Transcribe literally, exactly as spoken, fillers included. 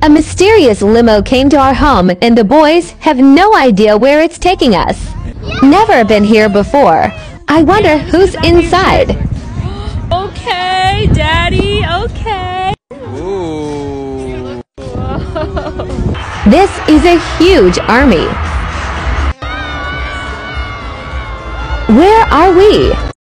A mysterious limo came to our home and the boys have no idea where it's taking us. Never been here before. I wonder who's inside. Okay, Daddy, okay. Ooh. This is a huge army. Where are we?